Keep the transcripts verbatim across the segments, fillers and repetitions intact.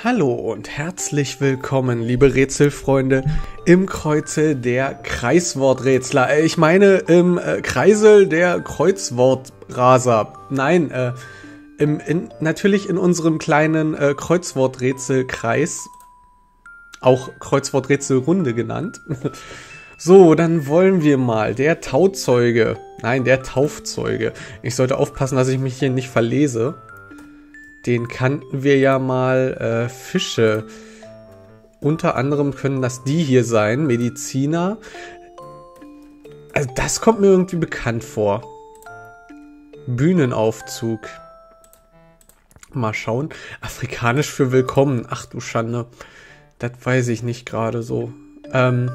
Hallo und herzlich willkommen, liebe Rätselfreunde, im Kreuze der Kreisworträtsler. Äh, ich meine im äh, Kreisel der Kreuzwortraser. Nein, äh, im, in, natürlich in unserem kleinen äh, Kreuzworträtselkreis, auch Kreuzworträtselrunde genannt. So, dann wollen wir mal. Der Tauzeuge. Nein, der Taufzeuge. Ich sollte aufpassen, dass ich mich hier nicht verlese. Den kannten wir ja mal. Äh, Fische. Unter anderem können das die hier sein. Mediziner. Also das kommt mir irgendwie bekannt vor. Bühnenaufzug. Mal schauen. Afrikanisch für willkommen. Ach du Schande. Das weiß ich nicht gerade so. Ähm...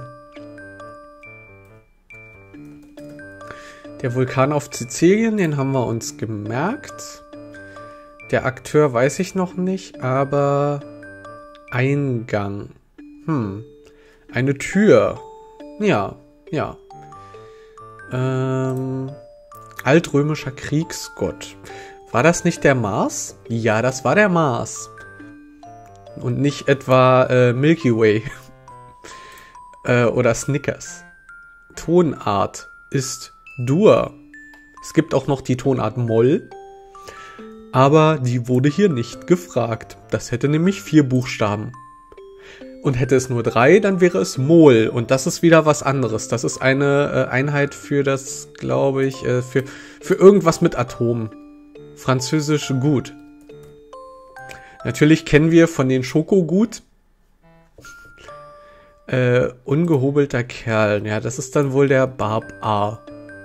Der Vulkan auf Sizilien, den haben wir uns gemerkt. Der Akteur weiß ich noch nicht, aber Eingang. Hm. Eine Tür. Ja, ja. Ähm, altrömischer Kriegsgott. War das nicht der Mars? Ja, das war der Mars. Und nicht etwa äh, Milky Way. äh, oder Snickers. Tonart ist Dur. Es gibt auch noch die Tonart Moll, aber die wurde hier nicht gefragt. Das hätte nämlich vier Buchstaben. Und hätte es nur drei, dann wäre es Mol. Und das ist wieder was anderes. Das ist eine äh, Einheit für das, glaube ich, äh, für, für irgendwas mit Atomen. Französisch gut. Natürlich kennen wir von den Schokogut. Äh, ungehobelter Kerl. Ja, das ist dann wohl der Barb A.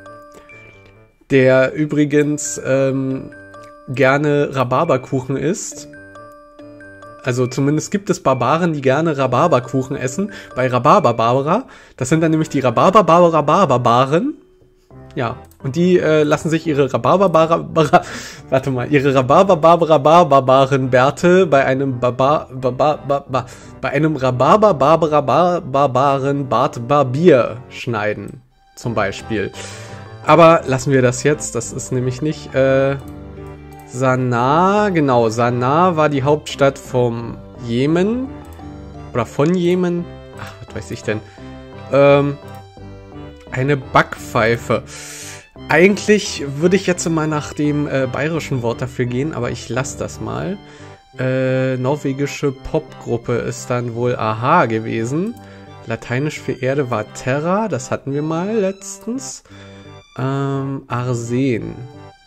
Der übrigens ähm, gerne Rhabarberkuchen isst. Also zumindest gibt es Barbaren, die gerne Rhabarberkuchen essen. Bei Rhabarberbarbara. Das sind dann nämlich die Rhabarberbarbaren. Ja, und die äh, lassen sich ihre Rhabarberbarbara... Warte mal, ihre Rhabarberbarbaren-Bärte bei einem Barbar... Barbar... Barbar... bei einem Rhabarberbarbaren-Bart Barbier schneiden. Zum Beispiel. Aber lassen wir das jetzt, das ist nämlich nicht, äh, Sanaa, genau, Sanaa war die Hauptstadt vom Jemen, oder von Jemen, ach, was weiß ich denn, ähm, eine Backpfeife. Eigentlich würde ich jetzt mal nach dem äh, bayerischen Wort dafür gehen, aber ich lasse das mal. Äh, norwegische Popgruppe ist dann wohl Aha gewesen. Lateinisch für Erde war Terra, das hatten wir mal letztens. Ähm, Arsen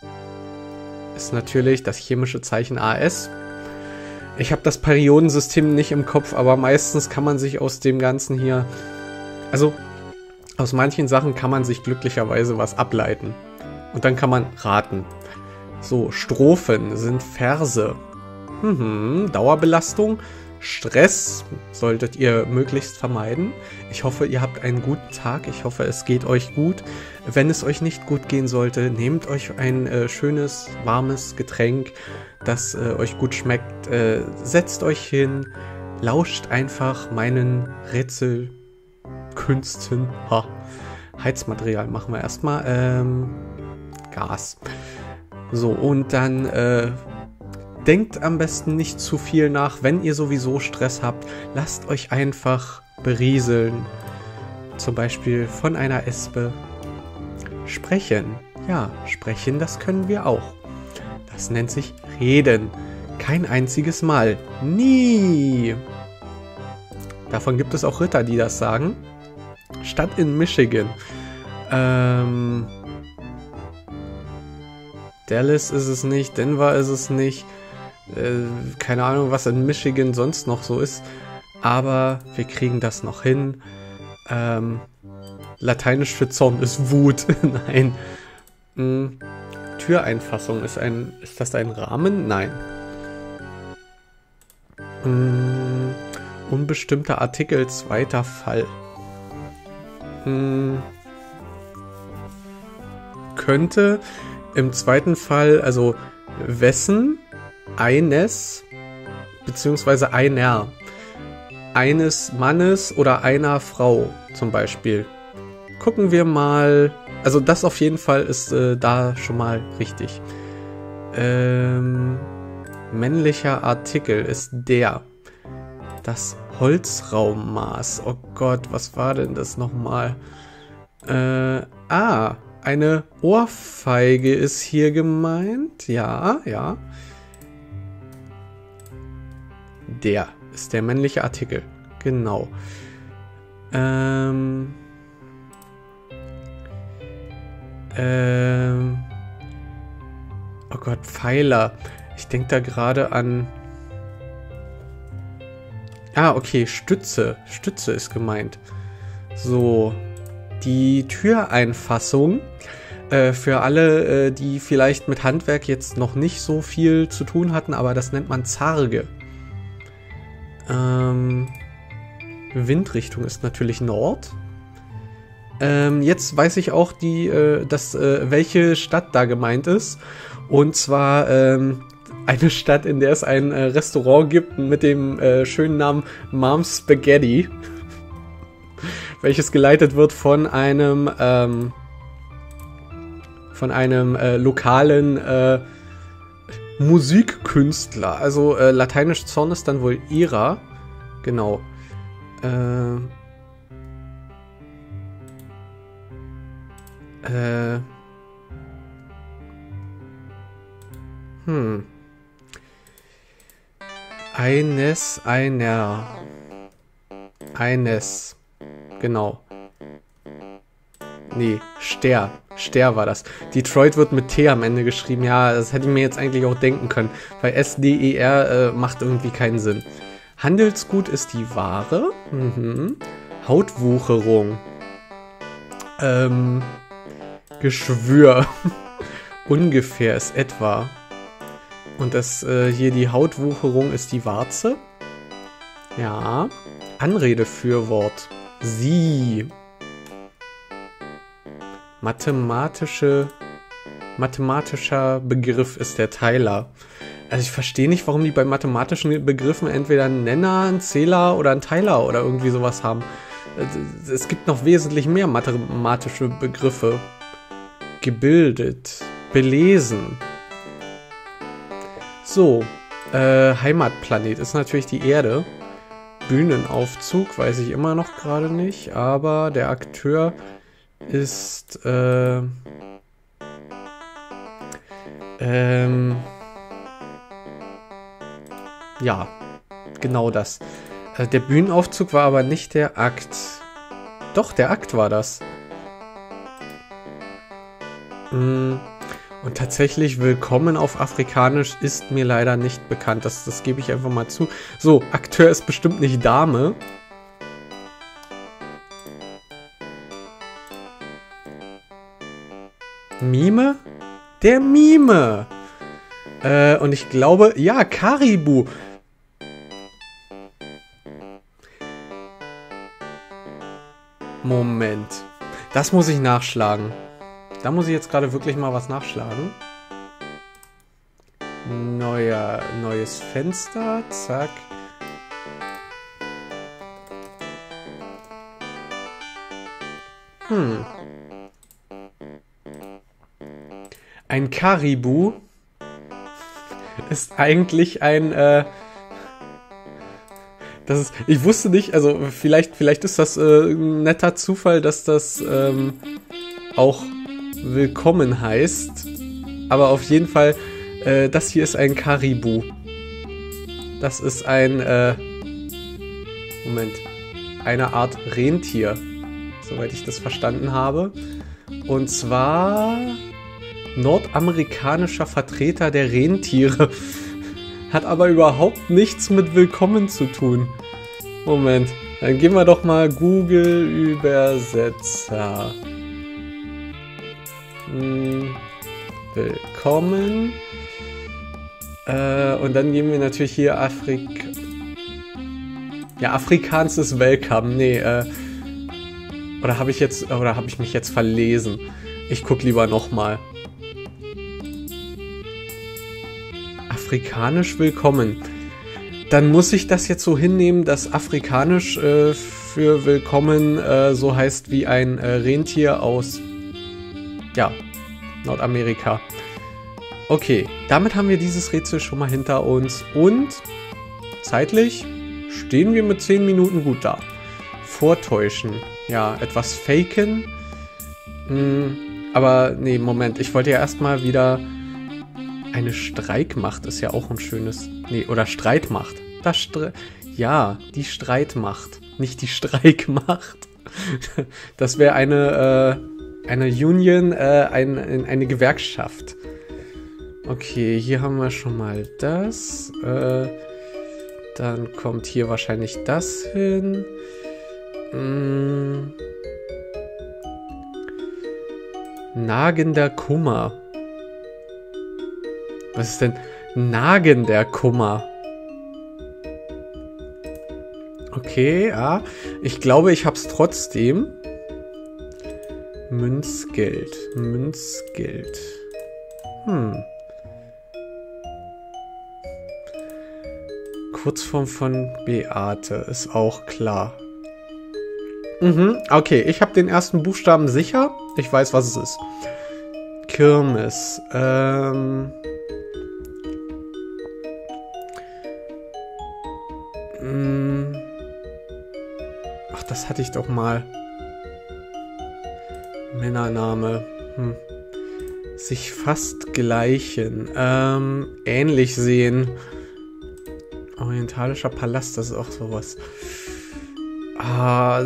ist natürlich das chemische Zeichen A S. Ich habe das Periodensystem nicht im Kopf, aber meistens kann man sich aus dem Ganzen hier, also aus manchen Sachen kann man sich glücklicherweise was ableiten. Und dann kann man raten. So, Strophen sind Verse. Mhm, Dauerbelastung. Stress solltet ihr möglichst vermeiden. Ich hoffe, ihr habt einen guten Tag. Ich hoffe, es geht euch gut. Wenn es euch nicht gut gehen sollte, nehmt euch ein äh, schönes, warmes Getränk, das äh, euch gut schmeckt. Äh, setzt euch hin, lauscht einfach meinen Rätselkünsten. Ha. Heizmaterial machen wir erstmal. Ähm, Gas. So, und dann... Äh, Denkt am besten nicht zu viel nach, wenn ihr sowieso Stress habt. Lasst euch einfach berieseln. Zum Beispiel von einer Espe. Sprechen. Ja, sprechen, das können wir auch. Das nennt sich Reden. Kein einziges Mal. Nie. Davon gibt es auch Ritter, die das sagen. Stadt in Michigan. Ähm... Dallas ist es nicht, Denver ist es nicht. Äh, keine Ahnung, was in Michigan sonst noch so ist. Aber wir kriegen das noch hin. Ähm, Lateinisch für Zorn ist Wut. Nein. Hm. Türeinfassung ist ein... Ist das ein Rahmen? Nein. Hm. Unbestimmter Artikel, zweiter Fall. Hm. Könnte im zweiten Fall, also wessen, eines, beziehungsweise einer. Eines Mannes oder einer Frau zum Beispiel. Gucken wir mal, also das auf jeden Fall ist äh, da schon mal richtig. Ähm, männlicher Artikel ist der. Das Holzraummaß. Oh Gott, was war denn das nochmal? Äh, ah, eine Ohrfeige ist hier gemeint. Ja, ja. Der ist der männliche Artikel. Genau. Ähm... Ähm... Oh Gott, Pfeiler. Ich denke da gerade an... Ah, okay, Stütze. Stütze ist gemeint. So, die Türeinfassung. Äh, für alle, äh, die vielleicht mit Handwerk jetzt noch nicht so viel zu tun hatten, aber das nennt man Zarge. Ähm, Windrichtung ist natürlich Nord. Ähm, jetzt weiß ich auch, die, äh, dass, äh, welche Stadt da gemeint ist. Und zwar ähm, eine Stadt, in der es ein äh, Restaurant gibt mit dem äh, schönen Namen Mom's Spaghetti, welches geleitet wird von einem ähm, von einem äh, lokalen äh, Musikkünstler. Also äh, lateinisch Zorn ist dann wohl Ira. Genau. Äh, äh, Hm. Eines, einer. Eines. Genau. Nee, Ster. Ster war das. Detroit wird mit T am Ende geschrieben. Ja, das hätte ich mir jetzt eigentlich auch denken können. Weil S D E R äh, macht irgendwie keinen Sinn. Handelsgut ist die Ware. Mhm. Hautwucherung. Ähm. Geschwür. Ungefähr ist etwa. Und das äh, hier die Hautwucherung ist die Warze. Ja. Anredefürwort. Sie. Mathematische. Mathematischer Begriff ist der Teiler. Also ich verstehe nicht, warum die bei mathematischen Begriffen entweder einen Nenner, einen Zähler oder einen Teiler oder irgendwie sowas haben. Es gibt noch wesentlich mehr mathematische Begriffe. Gebildet. Belesen. So, äh, Heimatplanet ist natürlich die Erde. Bühnenaufzug weiß ich immer noch gerade nicht, aber der Akteur ist, äh, ähm, ja, genau das. Äh, der Bühnenaufzug war aber nicht der Akt. Doch, der Akt war das. Mm. Und tatsächlich Willkommen auf Afrikanisch ist mir leider nicht bekannt. Das, das gebe ich einfach mal zu. So, Akteur ist bestimmt nicht Dame. Mime? Der Mime! Äh, und ich glaube, ja, Karibu. Moment. Das muss ich nachschlagen. Da muss ich jetzt gerade wirklich mal was nachschlagen. Neuer, neues Fenster. Zack. Hm. Ein Karibu ist eigentlich ein, äh, das ist, ich wusste nicht, also vielleicht, vielleicht ist das äh, ein netter Zufall, dass das ähm, auch Willkommen heißt. Aber auf jeden Fall, äh, das hier ist ein Karibu. Das ist ein, äh, Moment, eine Art Rentier, soweit ich das verstanden habe. Und zwar nordamerikanischer Vertreter der Rentiere. Hat aber überhaupt nichts mit Willkommen zu tun. Moment, dann gehen wir doch mal Google Übersetzer. Hm, willkommen. Äh, und dann gehen wir natürlich hier Afrik... Ja, Afrikaans ist Welcome. Nee, äh... Oder habe ich jetzt... Oder habe ich mich jetzt verlesen? Ich guck lieber nochmal. Afrikanisch Willkommen. Dann muss ich das jetzt so hinnehmen, dass Afrikanisch äh, für Willkommen äh, so heißt wie ein äh, Rentier aus... Ja, Nordamerika. Okay, damit haben wir dieses Rätsel schon mal hinter uns. Und zeitlich stehen wir mit zehn Minuten gut da. Vortäuschen. Ja, etwas faken. Hm, aber nee, Moment. Ich wollte ja erstmal wieder... Eine Streikmacht ist ja auch ein schönes... Nee, oder Streitmacht. Das Stre ja, die Streitmacht. Nicht die Streikmacht. Das wäre eine, äh, eine Union, äh, ein, eine Gewerkschaft. Okay, hier haben wir schon mal das. Äh, dann kommt hier wahrscheinlich das hin. Hm. Nagender Kummer. Was ist denn nagender Kummer? Okay, ja. Ich glaube, ich hab's trotzdem. Münzgeld. Münzgeld. Hm. Kurzform von Beate ist auch klar. Mhm, okay. Ich habe den ersten Buchstaben sicher. Ich weiß, was es ist. Kirmes. Ähm... Ach, das hatte ich doch mal. Männername. Hm. Sich fast gleichen. Ähm, ähnlich sehen. Orientalischer Palast, das ist auch sowas. Ah,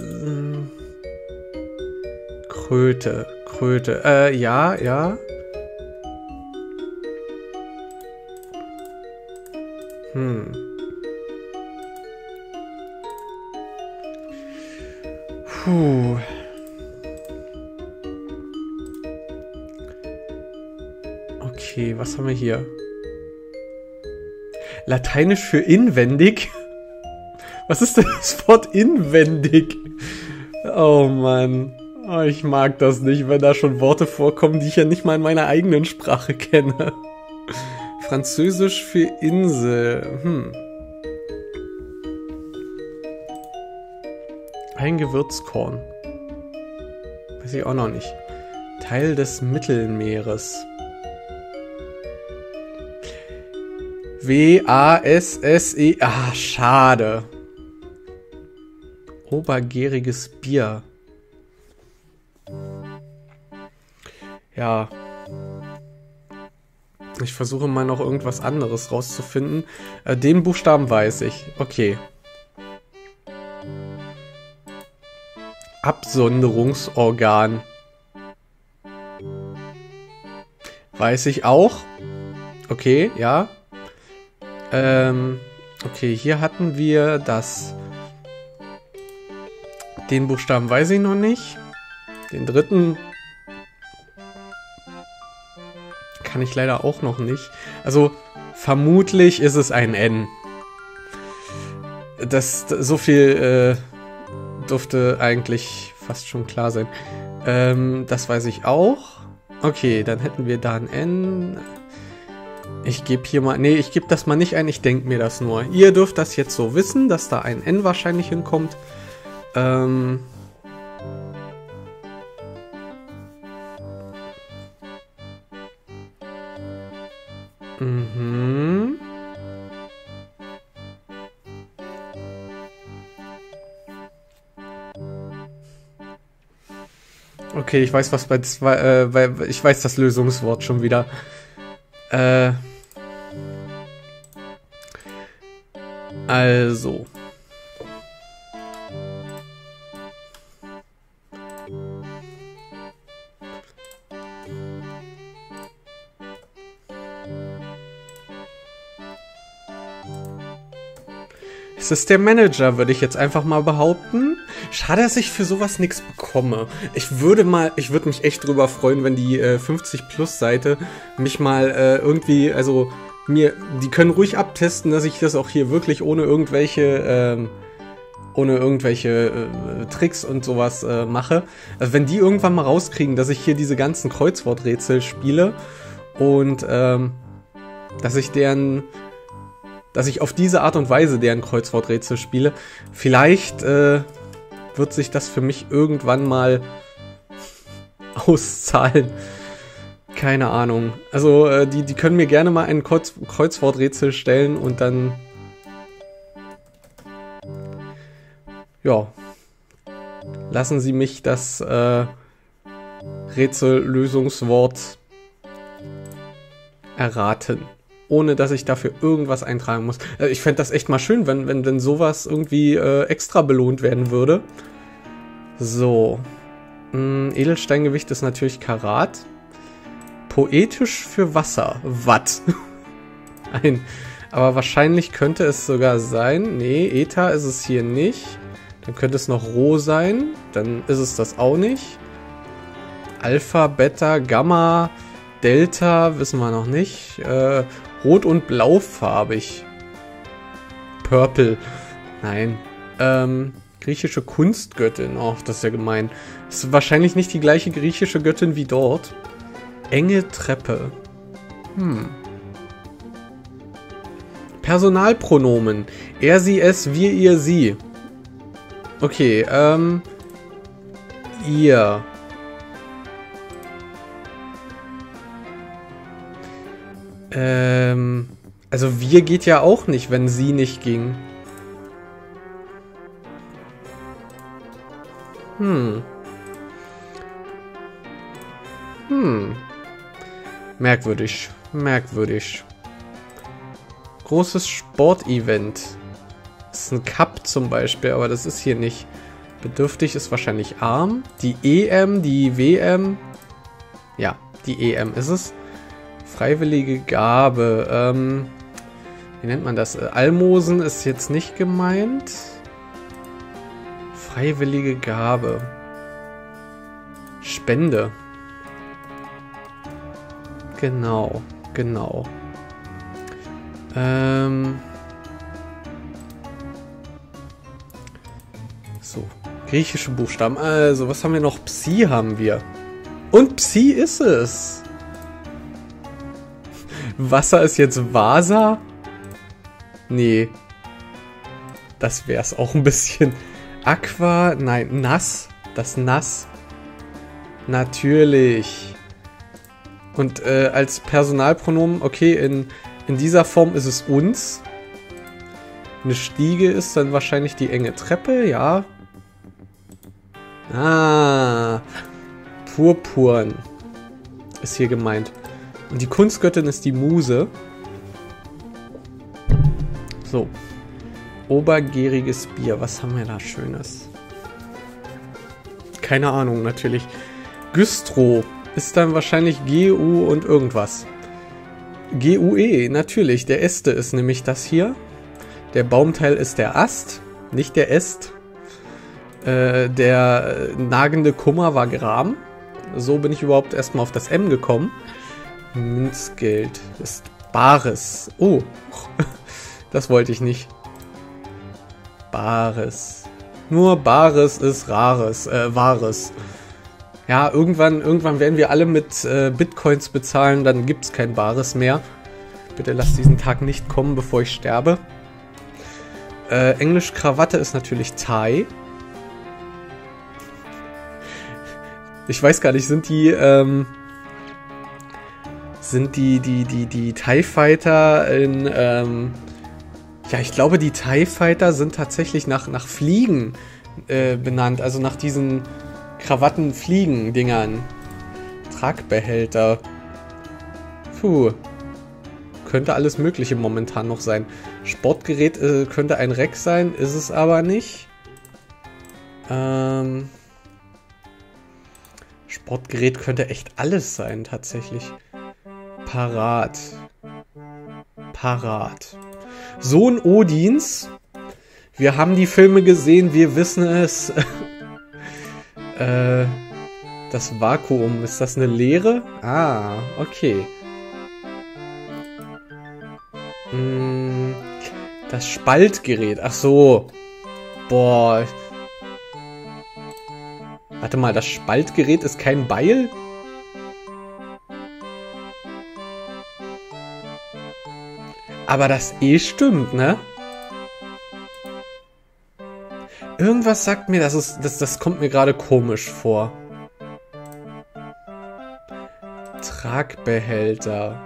Kröte. Kröte. Äh, ja, ja. Hm. Puh. Okay, was haben wir hier? Lateinisch für inwendig? Was ist denn das Wort inwendig? Oh Mann. Oh, ich mag das nicht, wenn da schon Worte vorkommen, die ich ja nicht mal in meiner eigenen Sprache kenne. Französisch für Insel. Hm. Ein Gewürzkorn. Weiß ich auch noch nicht. Teil des Mittelmeeres. W A S S E. Ah, schade. Obergäriges Bier. Ja. Ich versuche mal noch irgendwas anderes rauszufinden. Äh, den Buchstaben weiß ich. Okay. Absonderungsorgan. Weiß ich auch. Okay, ja. Ähm, okay, hier hatten wir das. Den Buchstaben weiß ich noch nicht. Den dritten kann ich leider auch noch nicht. Also, vermutlich ist es ein N. Das, so viel äh, dürfte eigentlich fast schon klar sein. Ähm, das weiß ich auch. Okay, dann hätten wir da ein N. Ich gebe hier mal... Nee, ich gebe das mal nicht ein. Ich denke mir das nur. Ihr dürft das jetzt so wissen, dass da ein N wahrscheinlich hinkommt. Ähm... Mhm. Okay, ich weiß, was bei zwei, äh, bei, ich weiß das Lösungswort schon wieder. Äh. Also. Es ist der Manager, würde ich jetzt einfach mal behaupten. Schade, dass ich für sowas nichts bekomme. Ich würde mal, ich würde mich echt drüber freuen, wenn die äh, fünfzig Plus Seite mich mal äh, irgendwie, also mir, die können ruhig abtesten, dass ich das auch hier wirklich ohne irgendwelche, ähm, ohne irgendwelche äh, Tricks und sowas äh, mache. Also wenn die irgendwann mal rauskriegen, dass ich hier diese ganzen Kreuzworträtsel spiele und ähm, dass ich deren dass ich auf diese Art und Weise deren Kreuzworträtsel spiele. Vielleicht äh, wird sich das für mich irgendwann mal auszahlen. Keine Ahnung. Also äh, die, die können mir gerne mal ein Kreuz Kreuzworträtsel stellen und dann Ja. Lassen Sie mich das äh, Rätsellösungswort erraten. Ohne, dass ich dafür irgendwas eintragen muss. Also ich fände das echt mal schön, wenn, wenn, wenn sowas irgendwie äh, extra belohnt werden würde. So. Hm, Edelsteingewicht ist natürlich Karat. Poetisch für Wasser. Watt. Ein. Aber wahrscheinlich könnte es sogar sein. Nee, Eta ist es hier nicht. Dann könnte es noch Rho sein. Dann ist es das auch nicht. Alpha, Beta, Gamma, Delta, wissen wir noch nicht. Äh, Rot- und Blaufarbig. Purple. Nein. Ähm, griechische Kunstgöttin. Oh, das ist ja gemein. Ist wahrscheinlich nicht die gleiche griechische Göttin wie dort. Enge Treppe. Hm. Personalpronomen. Er, sie, es, wir, ihr, sie. Okay, ähm. Ihr. Ähm. Also wir geht ja auch nicht, wenn sie nicht ging. Hm. Hm. Merkwürdig. Merkwürdig. Großes Sportevent. Das ist ein Cup zum Beispiel, aber das ist hier nicht. Bedürftig ist wahrscheinlich arm. Die E M, die W M. Ja, die E M ist es. Freiwillige Gabe. Ähm, wie nennt man das? Almosen ist jetzt nicht gemeint. Freiwillige Gabe. Spende. Genau, genau. Ähm. So, griechische Buchstaben. Also, was haben wir noch? Psi haben wir. Und Psi ist es. Wasser ist jetzt Vasa? Nee. Das wär's auch ein bisschen. Aqua, nein, nass. Das nass. Natürlich. Und äh, als Personalpronomen, okay, in, in dieser Form ist es uns. Eine Stiege ist dann wahrscheinlich die enge Treppe, ja. Ah. Purpurn ist hier gemeint. Und die Kunstgöttin ist die Muse. So. Obergäriges Bier. Was haben wir da Schönes? Keine Ahnung, natürlich. Güstrow ist dann wahrscheinlich G U und irgendwas. G U E, natürlich. Der Äste ist nämlich das hier. Der Baumteil ist der Ast, nicht der Äst. Äh, der nagende Kummer war Gram. So bin ich überhaupt erstmal auf das M gekommen. Münzgeld ist Bares. Oh, das wollte ich nicht. Bares. Nur Bares ist Rares, äh, Wahres. Ja, irgendwann, irgendwann werden wir alle mit äh, Bitcoins bezahlen, dann gibt es kein Bares mehr. Bitte lasst diesen Tag nicht kommen, bevor ich sterbe. Äh, Englisch Krawatte ist natürlich Tie. Ich weiß gar nicht, sind die, ähm, sind die, die, die, die TIE Fighter in, ähm, ja, ich glaube, die TIE Fighter sind tatsächlich nach, nach Fliegen äh, benannt, also nach diesen Krawatten-Fliegen-Dingern. Tragbehälter. Puh. Könnte alles Mögliche momentan noch sein. Sportgerät äh, könnte ein Reck sein, ist es aber nicht. Ähm... Sportgerät könnte echt alles sein, tatsächlich. Parat. Parat. Sohn Odins. Wir haben die Filme gesehen, wir wissen es. äh, das Vakuum, ist das eine Leere? Ah, okay. Hm, das Spaltgerät, ach so. Boah. Warte mal, das Spaltgerät ist kein Beil? Aber das E stimmt, ne? Irgendwas sagt mir, das, ist, das, das kommt mir gerade komisch vor. Tragbehälter.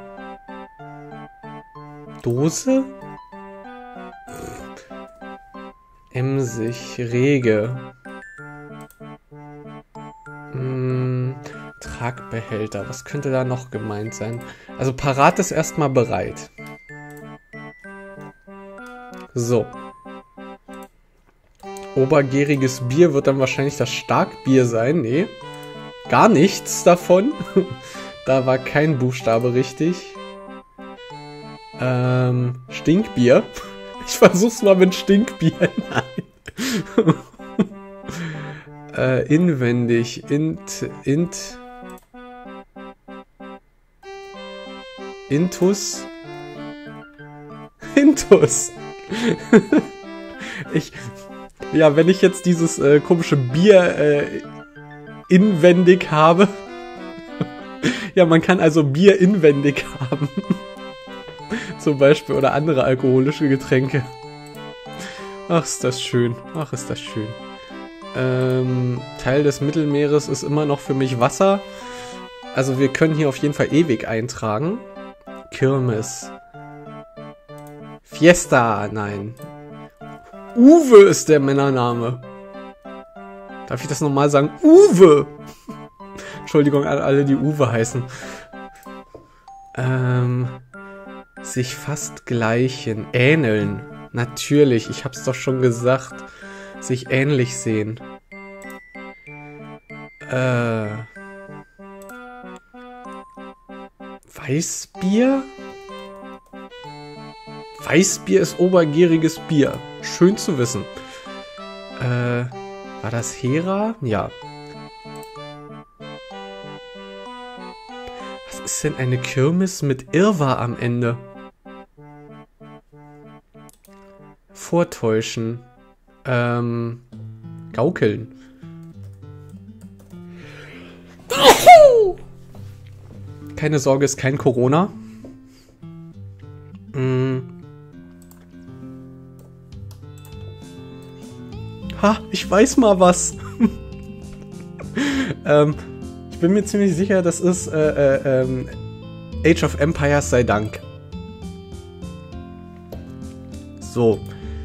Dose? emsig, rege. Hm, Tragbehälter, was könnte da noch gemeint sein? Also parat ist erstmal bereit. So. Obergäriges Bier wird dann wahrscheinlich das Starkbier sein. Nee, gar nichts davon. Da war kein Buchstabe richtig. Ähm, Stinkbier. Ich versuch's mal mit Stinkbier. Nein. äh, inwendig. Int. Int. Intus. Intus. Ich. Ja, wenn ich jetzt dieses äh, komische Bier äh, inwendig habe. Ja, man kann also Bier inwendig haben. Zum Beispiel. Oder andere alkoholische Getränke. Ach, ist das schön. Ach, ist das schön. Ähm, Teil des Mittelmeeres ist immer noch für mich Wasser. Also wir können hier auf jeden Fall ewig eintragen. Kirmes. Fiesta, nein. Uwe ist der Männername. Darf ich das nochmal sagen? Uwe! Entschuldigung an alle, die Uwe heißen. Ähm, sich fast gleichen. Ähneln. Natürlich, ich hab's doch schon gesagt. Sich ähnlich sehen. Äh. Weißbier? Weißbier ist obergäriges Bier. Schön zu wissen. Äh, war das Hera? Ja. Was ist denn eine Kirmes mit Irrwa am Ende? Vortäuschen. Ähm, gaukeln. Keine Sorge, ist kein Corona. Mm. Ha, ich weiß mal was. ähm, ich bin mir ziemlich sicher, das ist äh, äh, ähm, Age of Empires sei Dank. So.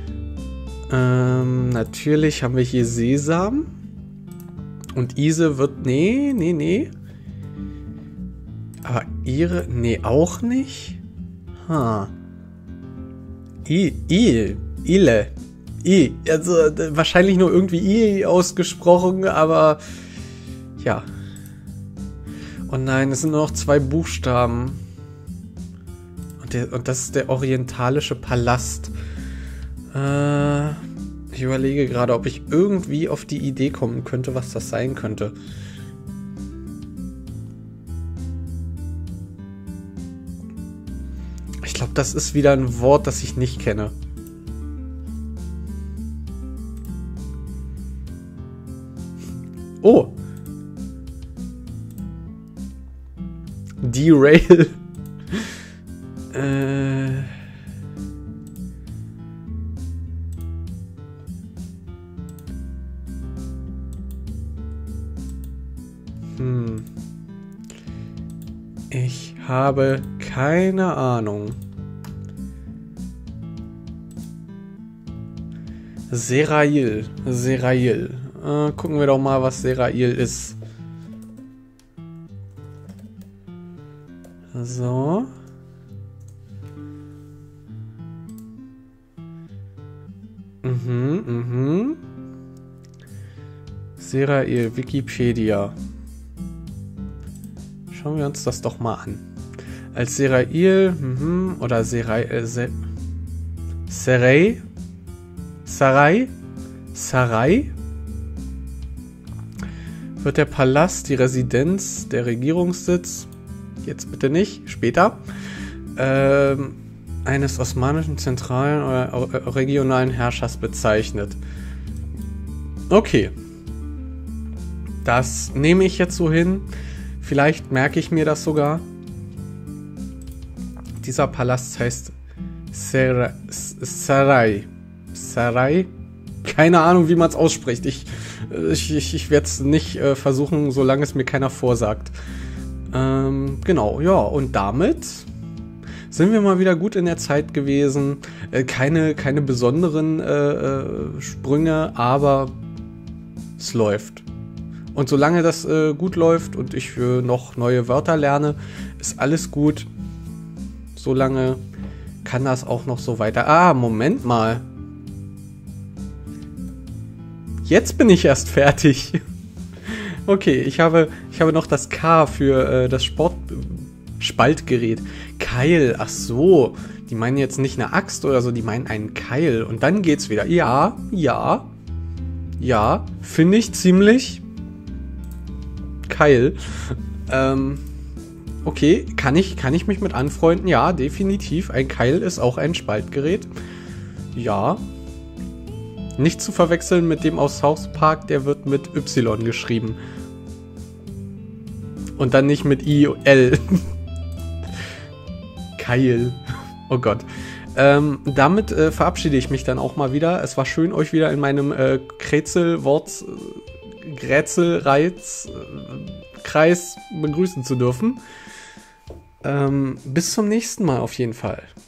Ähm, natürlich haben wir hier Sesam. Und Ise wird... Nee, nee, nee. Aber ihre... Nee, auch nicht. Ha. I, I, Ile. I. Also wahrscheinlich nur irgendwie I ausgesprochen, aber... Ja. Oh nein, es sind nur noch zwei Buchstaben. Und, der, und das ist der orientalische Palast. Äh, ich überlege gerade, ob ich irgendwie auf die Idee kommen könnte, was das sein könnte. Ich glaube, das ist wieder ein Wort, das ich nicht kenne. Oh! Derail. äh... Hm. Ich habe keine Ahnung. Serail. Serail. Äh, gucken wir doch mal, was Serail ist. So. Mhm, mhm. Serail, Wikipedia. Schauen wir uns das doch mal an. Als Serail, mhm, oder Serail, äh, Se Serai, Sarai, Sarai, wird der Palast, die Residenz, der Regierungssitz, jetzt bitte nicht, später, ähm, eines osmanischen zentralen oder regionalen Herrschers bezeichnet. Okay. Das nehme ich jetzt so hin. Vielleicht merke ich mir das sogar. Dieser Palast heißt Sarai. Sarai. Sarai? Keine Ahnung, wie man es ausspricht. Ich, ich, ich, ich werde es nicht äh, versuchen, solange es mir keiner vorsagt. Ähm, genau, ja, und damit sind wir mal wieder gut in der Zeit gewesen. Äh, keine, keine besonderen äh, äh, Sprünge, aber es läuft. Und solange das äh, gut läuft und ich äh, noch neue Wörter lerne, ist alles gut. Solange kann das auch noch so weiter... Ah, Moment mal. Jetzt bin ich erst fertig. Okay, ich habe, ich habe noch das K für äh, das Sport... Spaltgerät. Keil, ach so. Die meinen jetzt nicht eine Axt oder so, die meinen einen Keil. Und dann geht's wieder. Ja, ja. Ja, finde ich ziemlich... Keil. Ähm, okay, kann ich, kann ich mich mit anfreunden? Ja, definitiv. Ein Keil ist auch ein Spaltgerät. Ja. Nicht zu verwechseln mit dem aus South Park, der wird mit Y geschrieben. Und dann nicht mit I L. Keil. Oh Gott. Ähm, damit äh, verabschiede ich mich dann auch mal wieder. Es war schön, euch wieder in meinem äh, Krätselwort... Grätselreiz äh, Kreis begrüßen zu dürfen. Ähm, bis zum nächsten Mal auf jeden Fall.